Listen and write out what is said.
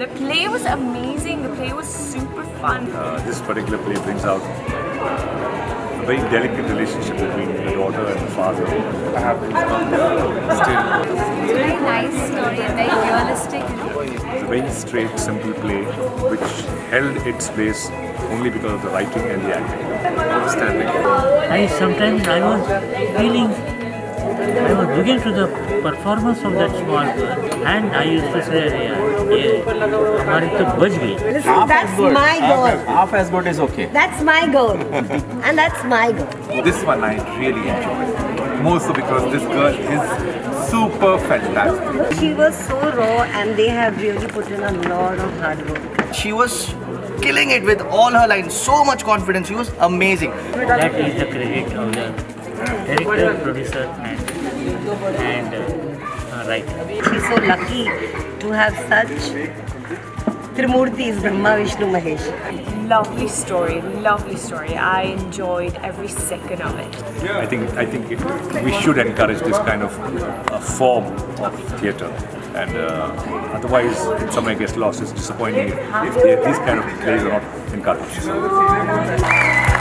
The play was amazing. The play was super fun. This particular play brings out a very delicate relationship between the daughter and the father. It's a very nice story and very realistic. It's a very straight, simple play which held its place only because of the writing and the acting. Outstanding. Sometimes I was looking to the performance of that small girl and I used to say, हमारी तो बच गई. Listen, that's my goal. Half as good is okay. That's my goal. And that's my goal. This one I really enjoyed. More so because this girl is super fantastic. She was so raw and they have really put in a lot of hard work. She was killing it with all her lines, so much confidence. She was amazing. That is the credit of the director, producer and writer. She's so lucky to have such Trimurtis, Brahma, Vishnu, Mahesh. Lovely story. I enjoyed every second of it. I think we should encourage this kind of form of theatre, and otherwise it somewhere gets lost. It's disappointing if these kind of plays are not encouraged.